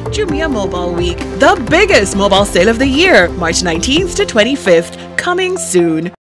Jumia Mobile Week, the biggest mobile sale of the year, March 19th to 25th, coming soon.